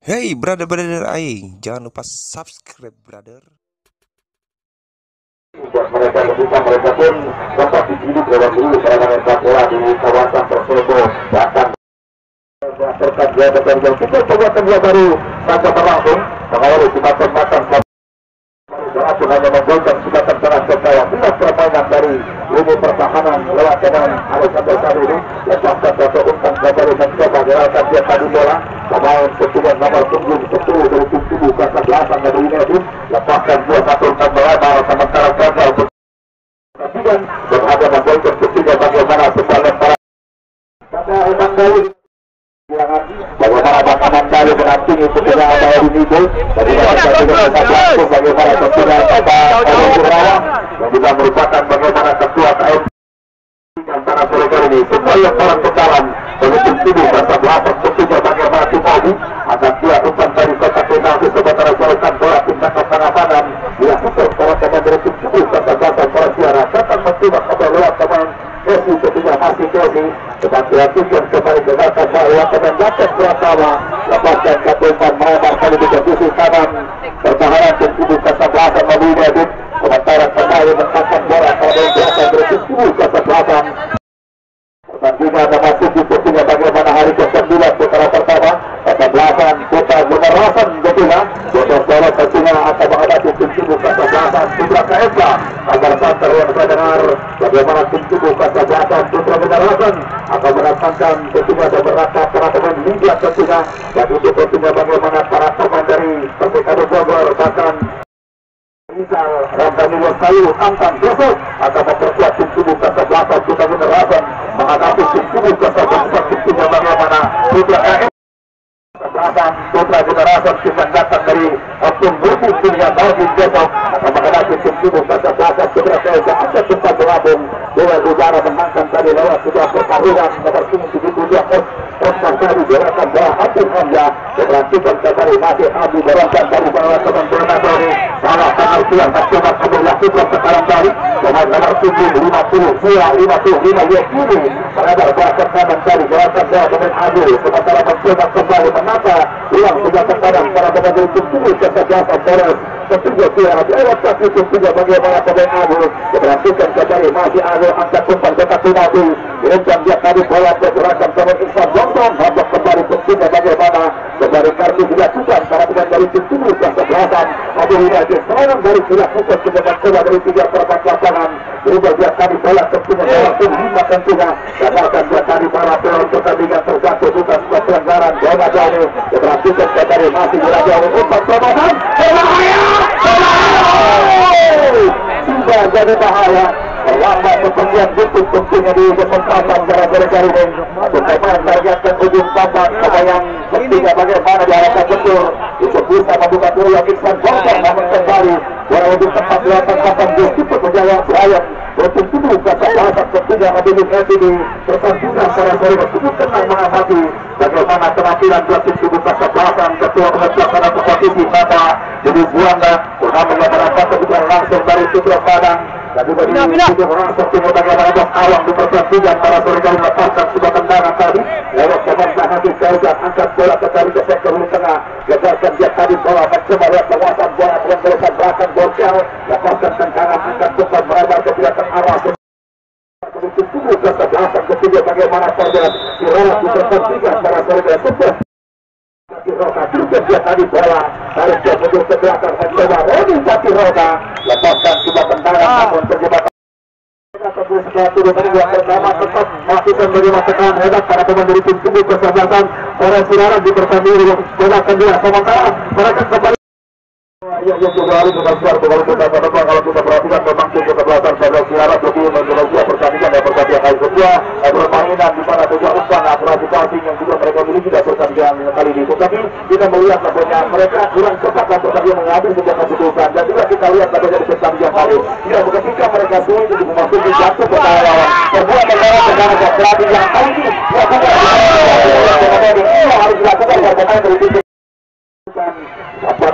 Hey brother-brother aing, jangan lupa subscribe brother. Buat mereka ketika mereka pun dapat dididik lewat dulu serangan sepak bola di kawasan tersebut. Bahkan terkait jabatan yang kita coba tembak baru saja berlangsung mengawali sibatan-sibatan berhasil hanya menggolkan sibatan keras ke bawah. Bila permainan dari lini pertahanan lewat kanan Alexander Saruni lepaskan satu umpan kembali mencoba gerakan dia tadi bola. Pemain ketujuan nomor punggung 10 dari tim tubuh Casablanca dari United lepaskan dua satu umpan melebar sementara gagal pertandingan berada menggolkan ketiga bagaimana sebuah lemparan pada Eman Daud bagaimana bakaman kali menampingi ketika ada Unido bagaimana tentunya pada Adi Gunawan yang juga merupakan bagaimana ketua KM antara sore kali ini semua yang orang ke dalam dari tim tubuh Casablanca tentunya bagaimana tim tadi akan dia umpan dari kotak penalti sementara sorokan bola tindak penanganan dilakukan para pemain dari tim tubuh Casablanca para juara datang mencoba kembali lewat pemain Kesi ketika masih Kesi cepat dilakukan kembali ke belakang bahwa pemain dapat pertama lepaskan satu umpan melebar kali di posisi kanan pertahanan tim tubuh Casablanca melalui David sementara kembali menangkan bola pada belakang dari tim tubuh Casablanca. Pertandingan masuk di posisinya bagaimana hari ke-9 putaran pertama Casablanca Kota Generasan Betina Kota Solo tentunya akan menghadapi tim tubuh Casablanca Putra KSK agar santer yang saya dengar bagaimana tim tubuh Casablanca Putra Generasan akan mendatangkan tentunya beberapa para pemain Liga tentunya dan itu tentunya bagaimana para pemain dari Persikabo Bogor bahkan misal Ramdhani Wasayu Antan Joseph akan memperkuat tim tubuh Casablanca Putra Generasan menghadapi tim tubuh Casablanca tentunya bagaimana Putra KSK Putra Generasan tim yang datang dari Optum Bumi Dunia Bagi besok akan menghadapi tim tubuh Casablanca Putra KSK akan sempat bergabung dengan udara menangkan tadi lewat sebuah pertarungan nomor 72 Osman tadi gerakan bola Abdul Hamzah diperhatikan kembali masih Abdi berangkat dari bawah teman Bernadoni salah tanggal siang mencoba kembali lakukan sekarang dari dengan nomor 55 Yekini berada belakang kanan tadi gerakan bola pemain Abdi sementara mencoba kembali menata ulang sudah terkadang para pemain tim tubuh Casablanca Forest ketiga kira lewat kaki ketiga bagaimana pemain Abdi diperhatikan kembali masih Abdi angkat umpan kotak penalti direncang dia tadi bola bergerakan pemain Iksan London habis kembali ketiga bagaimana kembali kartu dilakukan para pemain dari tim tubuh Casablanca Abu United serangan dari dilakukan sebagai bola dari 3/4 lapangan berubah dia tadi bola tentunya langsung 5 tentunya gagalkan dia tadi para pemain pertandingan terjatuh bukan sebuah pelanggaran bola jauh diperhatikan kembali masih jauh umpan pemohon berbahaya sudah jadi bahaya terlambat kemudian butuh tentunya di kesempatan gara-gara kali ini pemain targetkan ujung tambah yang pentingnya bagaimana diarahkan betul itu bisa membuka peluang Iksan London namun kembali bola lebih tepat lewat kapan dia cukup menjawab Brian untuk tubuh Casablanca tentunya Abdul Hasidi pertandingan sore-sore tersebut tenang mengamati bagaimana penampilan dua tim tubuh Casablanca ketua pelaksana kompetisi kata jadi Juanda bernama berangkat kebutuhan langsung dari Putra Padang dan juga di orang seperti bagaimana bos awang di pertandingan para sore kali melepaskan sebuah tendangan tadi lewat pemerintah Hati Fauzan angkat bola ke dari ke sektor tengah gagalkan dia tadi bola mencoba lihat penguasaan bola penguasaan belakang Borjal lepaskan tendangan angkat umpan melebar ke belakang arah untuk tubuh Casablanca ketiga bagaimana saja dirawat di pertandingan para sore kali sukses Roka juga dia tadi bola tarik dia mundur ke belakang mencoba Roni Jati Roka lepaskan sebuah tendangan namun terjebak setelah turun dari dua pertama tetap masih menerima tekanan hebat para pemain dari tim tubuh Casablanca para saudara di pertandingan bola kedua sementara mereka kembali yang juga harus bersuara kalau kita perhatikan memang tim Casablanca pada siaran lebih menjelaskan pertandingan dan pertandingan kali kedua permainan di mana tujuan umpan akurasi passing yang juga mereka miliki dan pertandingan kali ini tetapi kita melihat bahwa mereka kurang cepat dan pertandingan mengambil sebuah keputusan dan juga kita lihat bahwa di pertandingan kali ya ketika mereka sulit untuk memasuki jatuh ke lawan sebuah negara pelatih yang kali ini dilakukan harus dilakukan oleh pemain dari tim dapat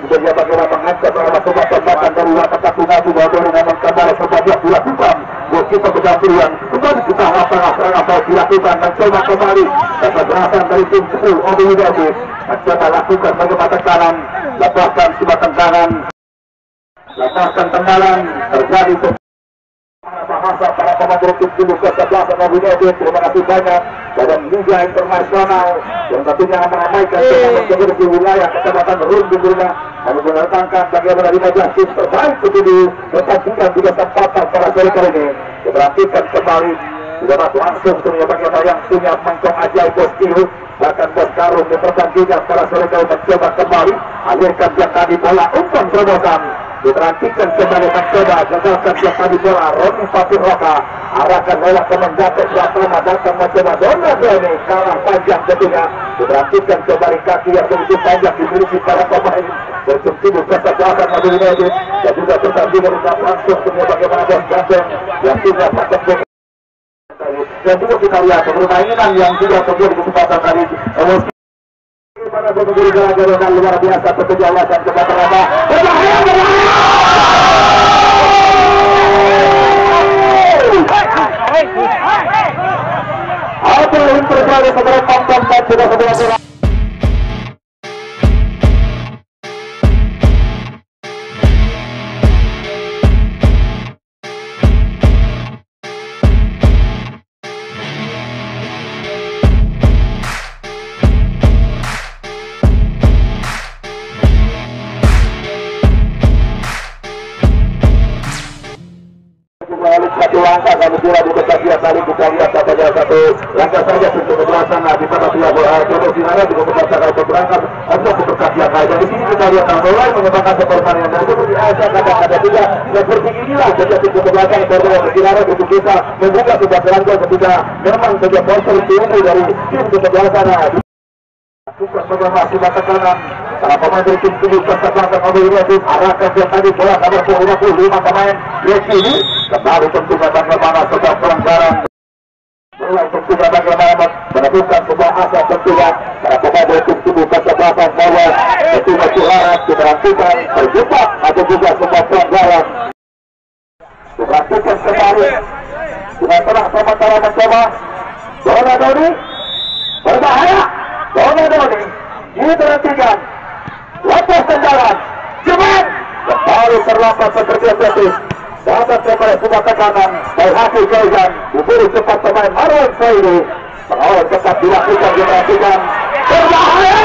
Juga bagaimana mengangkat beberapa tembakan dari Wata Katunatu bahwa namun kembali sebanyak dilakukan. Kita bergantian kembali kita apa dilakukan mencoba kembali kesebelasan dari tim 10 Obi Widodo mencoba lakukan bagaimana tekanan, lepaskan sumbatan tangan, lepaskan tendangan terjadi bahasa para pemain tim 10 kesebelasan Obi Widodo. Terima kasih banyak Badan Liga Internasional yang tentunya meramaikan turnamen di wilayah Kecamatan Rundung lalu mendatangkan bagaimana 15 tim terbaik di pertandingan di kesempatan para sore kali ini diperhatikan kembali sudah masuk langsung tentunya bagaimana yang punya mangkong ajaib bos Kiru bahkan bos Karung di pertandingan para sore kali mencoba kembali alirkan yang tadi bola umpan terobosan diperhatikan kembali mencoba gagalkan yang tadi bola Roni Fatir Roka arahkan bola ke mendapat Pratama datang mencoba Donald ini kalah panjang tentunya diperhatikan kembali kaki yang begitu panjang dimiliki para pemain bertumbuh kesebelasan Madu United dan juga pertandingan dengan langsung tentunya bagaimana bos Ganteng yang tidak patut dan juga kita lihat permainan yang juga terjadi di kesempatan tadi emosi pada berburu gara-gara luar biasa penjelasan dan kebakaran apa yang terjadi sebenarnya tonton dan juga sebenarnya satu langkah kami kira di bagian kali kita lihat saja satu langkah saja untuk kejelasan di mana dia Jodoh Sinara juga berdasarkan berangkat untuk berkasihan dan di sini kita lihat mulai mengembangkan permainan dan seperti saya kata-kata juga seperti inilah jadi kejelasan Jodoh Sinara itu bisa membuka sebuah peluang ketika memang saja sponsor tinggi dari tim kejelasan bukan bagaimana sudah tekanan para pemain dari tim tubuh kesebelasan Obi Widodo arahkan yang tadi bola nomor 55 pemain ini kembali tentunya bagaimana sebuah pelanggaran mulai tentunya bagaimana menemukan sebuah asa tentunya para pemain dari tim tubuh kesebelasan bahwa tentunya Suharat diperhatikan terjebak atau juga sebuah pelanggaran diperhatikan kembali sudah telah sementara mencoba Donald Doni berbahaya Donald Doni diperhatikan lepas tendangan cepat kembali terlambat seperti efektif dapat kembali sebuah tekanan dari Hafiz Faizan diberi cepat pemain Marwan Saidi mengawal cepat dilakukan diperhatikan berbahaya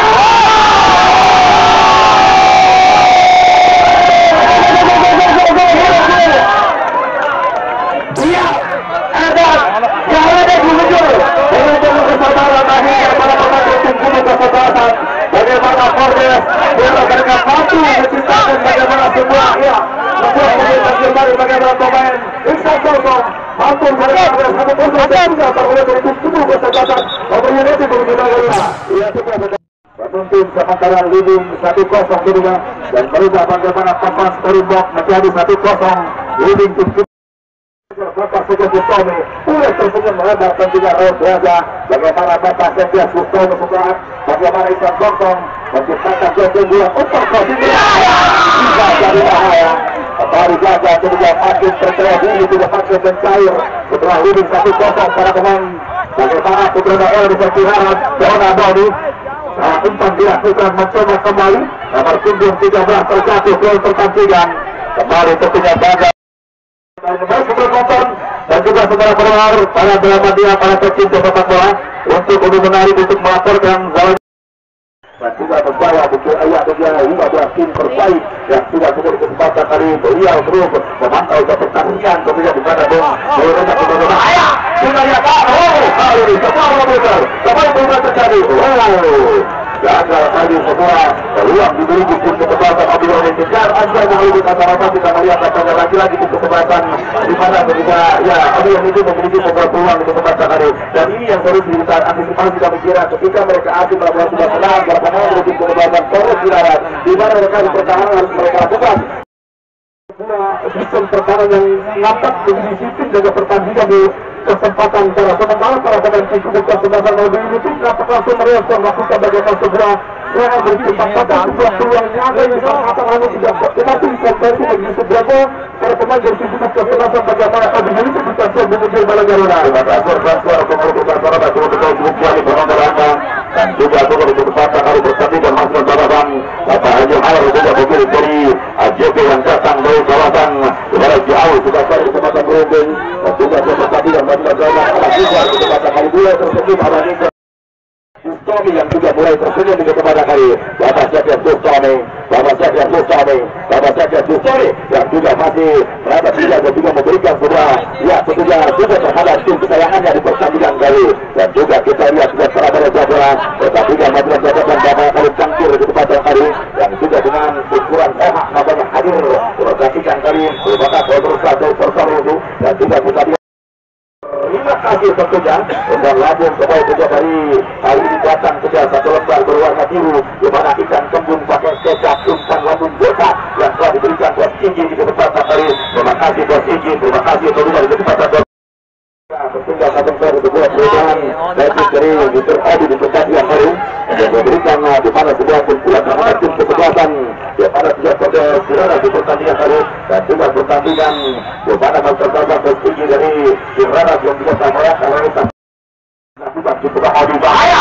dia ada jalan yang menuju dengan penuh kesabaran akhirnya para pemain tim kubu kesebelasan bagaimana Fordes dia dengan mampu menciptakan bagaimana sebuah kembali bagaimana pemain Iksan Kosong mampu bagaimana satu posisi dan juga teroleh dari tim kubu kesebelasan Obi Widodo berbeda ia sudah memimpin sementara leading 1-0 kedua dan berubah bagaimana papan Springbok menjadi 1-0 leading tim kubu Bapak Setia Gustomi mulai tersenyum melebar dan juga raut wajah bagaimana Bapak Setia Gustomi setelah bagaimana Iksan Kosong menciptakan keunggulan untuk posisi bisa jadi bahaya kembali jaga juga makin percaya diri tidak makin mencair setelah leading 1-0 para pemain bagaimana Putra Daerah di Perkiraan Donald Doni umpan dilakukan mencoba kembali nomor punggung 13 terjatuh gol pertandingan kembali tentunya jaga dan juga saudara pendengar para Muhammadiyah para pecinta sepak bola untuk menarik untuk melaporkan zaman dan juga membawa buku ayat dia 15 tim terbaik yang sudah menjadi kesempatan hari beliau terus memantau pertandingan kemudian di mana mereka benar-benar ayah sudah ya kali ini semua benar sampai benar terjadi gagal tadi semua peluang diberi tim kesempatan Obi Widodo kejar anda mengalami kata-kata kita melihat katanya lagi-lagi tim kesempatan di mana ketika ya Obi Widodo memiliki sebuah peluang di kesempatan hari dan ini yang harus kita antisipasi kami kira ketika mereka asing melakukan sebuah serangan berapa dari tim kesempatan terus dirawat di mana mereka di pertahanan harus mereka lakukan sistem pertahanan yang nampak begitu disiplin jaga pertandingan di kesempatan sementara para pemain tim kesebelasan Obi Widodo dapat langsung merespon melakukan bagaimana segera serangan bercepat buat peluangnya ada di belakang namun tidak tetapi konversi bagi seberapa para pemain dari sisi kesebelasan bagaimana kami ini bisa menuju bola Garuda. Transfer pemain para betul kuali penonton dan juga untuk kesempatan kali bertanding masuk balapan Bapak Haji Awal juga begitu dari AJP yang datang dari kawasan Barat Jauh juga dari kesempatan berunding dan juga pertandingan masuk balapan juga kesempatan kali dua tersebut alami Bustami yang juga mulai tersenyum di kepada kali Bapak Syekh Bustami yang juga masih berada dan juga memberikan sebuah ya tentunya juga terhadap tim kesayangannya di pertandingan kali dan juga kita lihat sudah terhadap bola pertandingan Madura dan Bapak kali cangkir di tempat kali yang juga dengan ukuran emak namanya hadir pertandingan kali berbakar bersama itu dan juga kita lihat terima kasih tentunya dan labung kembali juga dari hari ini datang juga satu lembar berwarna biru di mana ikan kembung pakai kecap umpan lambung botak yang telah diberikan buat Iji di kesempatan hari. Terima kasih buat Iji, terima kasih tentunya di kesempatan bertinggal satu sebuah perubahan dari Mr. Adi di pertandingan hari yang memberikan di mana sebuah kumpulan anak tim kesebelasan di mana sudah saudara di pertandingan hari dan juga pertandingan di mana masyarakat bertinggi dari Kirana yang juga sama ya kalau kita lakukan cukup adu bahaya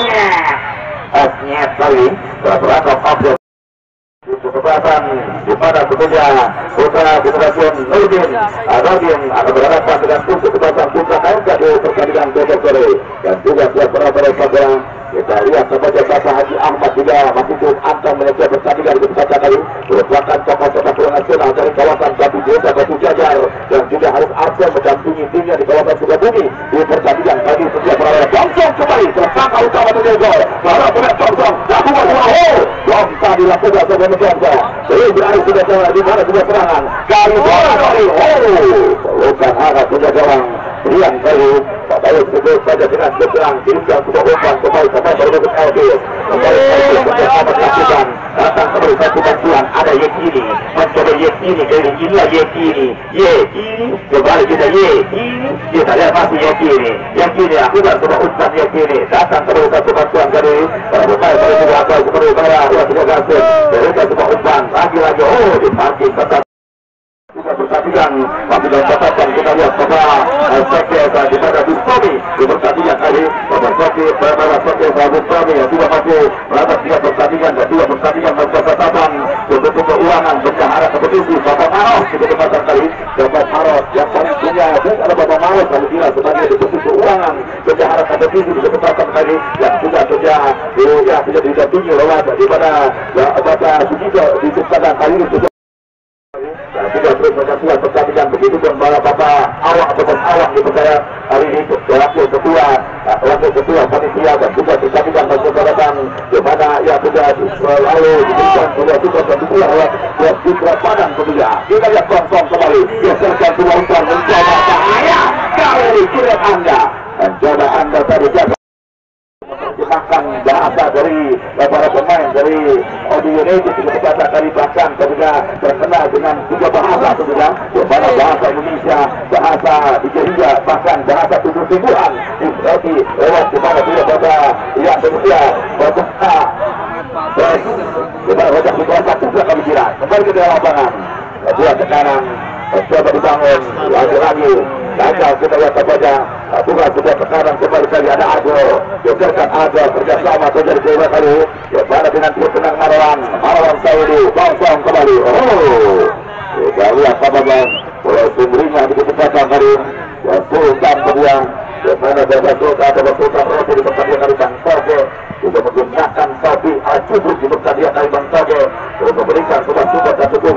osnya kali berapa objek kesempatan di mana tentunya putra generasi Nurdin akan berhadapan dengan kesempatan putra KMK di pertandingan besok sore dan juga siap pada kita lihat sebagai Bapak Haji Ahmad juga masih turut akan menyelesaikan pertandingan di kesempatan kali merupakan tokoh sepak bola nasional dari kawasan Batu Desa Batu Jajar dan juga harus Arsen mendampingi timnya di kawasan Sukabumi di pertandingan kali setiap perayaan Thompson kembali tersangka utama dengan gol lalu benar Thompson lakukan bom tadi lakukan sebagai Thompson jadi berani sudah di mana sudah serangan kali bola kali bukan arah sudah gawang Rian kali Bapak sebut saja dengan berserang diringgah sudah umpan kembali berbentuk LB kembali bersama lakukan datang kembali satu bantuan ada Yekini mencoba Yekini kali inilah Yekini kembali kita Yekini kita lihat masih Yekini aku tak coba umpan Yekini datang kembali satu bantuan dari para pemain dari juga atau seperti saya dua tiga gasil mereka coba umpan lagi di parkir tetap kita pertandingan masih dalam catatan kita lihat Bapak Sekir di pada Bustami di pertandingan kali Bapak Sekir Bustami yang juga masih berada di pertandingan dan juga pertandingan masih catatan untuk keuangan bendahara kompetisi Bapak Maros di kesempatan kali Bapak Maros yang paling punya ada Bapak Maros kali dia sebagai deputi keuangan bendahara kompetisi di kesempatan kali yang juga sudah didampingi oleh daripada Bapak Sugito di kesempatan kali ini juga terus menyaksikan pertandingan begitu pun para Bapak awak ataupun awak dipercaya hari ini wakil ketua panitia dan juga pertandingan masyarakat di mana ya sudah selalu diberikan sudah dan dipulih oleh buat Citra Padang tentunya kita lihat konsong kembali geserkan dua umpan mencoba bahaya kali kirim anda dan coba anda tadi jaga menerjemahkan bahasa dari para pemain dari audio United di kesempatan kali bahkan ketika terkenal dengan tiga bahasa tentunya mana bahasa Indonesia bahasa Nigeria bahkan bahasa tumbuh-tumbuhan seperti lewat di mana tidak pada yang Indonesia bahasa di mana wajah di kawasan juga kami kira kembali ke dalam lapangan dua tekanan coba dibangun lagi gagal kita lihat saja bukan sudah tekanan kembali kali ada Ado geserkan Ado kerjasama terjadi dua kali pada dengan tenang Marwan Saidi kosong kembali kita lihat saja oleh sumbernya di kesempatan kali Sultan kedua mana Bapak Sultan Roti di pertandingan kali Bang Toge juga menggunakan Sofi Al-Cubruk di pertandingan kali Bang Toge untuk memberikan support dan dukungan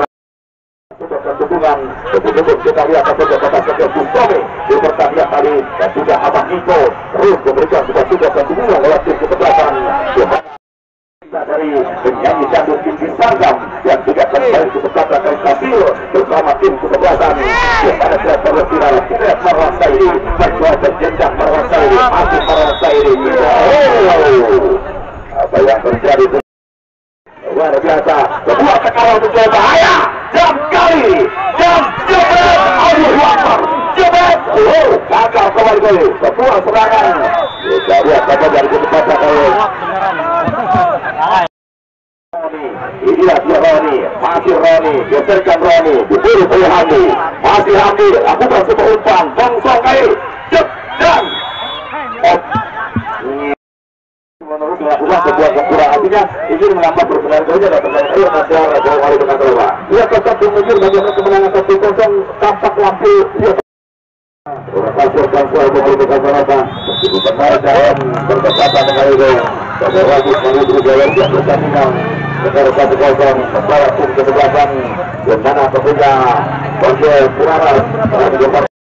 begitu kita lihat saja Bapak Sekir Bustami di pertandingan kali dan juga Abang Niko terus memberikan support dan dukungan lewat tim kesebelasan dari penyanyi dangdut Pinggir Sargam yang juga kembali ke kesempatan kali stabil bersama tim kesebelasan yang pada saat final kita Marwan Saidi mencoba berjenjang Marwan Saidi masih Marwan Saidi apa yang terjadi luar biasa kedua tekanan mencoba bahaya jam jebret gagal kembali kedua serangan kita lihat saja dari kesempatan kali Inilah dia Roni, masih Roni, geserkan Roni, diburu oleh Hamdi, masih Hamdi, lakukan sebuah umpan, bongsong air, cep dan menurut melakukan sebuah kekurangan, artinya ingin menambah perbenaran saja dan perbenaran air masyarakat bahwa wali dengan telah. Ia tetap menunjuk bagaimana kemenangan 1-0 tampak lampu. Pasirkan suara pemerintahan Sarata ibu benar dan berkesempatan dengan itu Dr. Ragus menuju jalan yang pertandingan sekitar 1-0 sementara tim kesebelasan yang mana tentunya Bangsa Puranas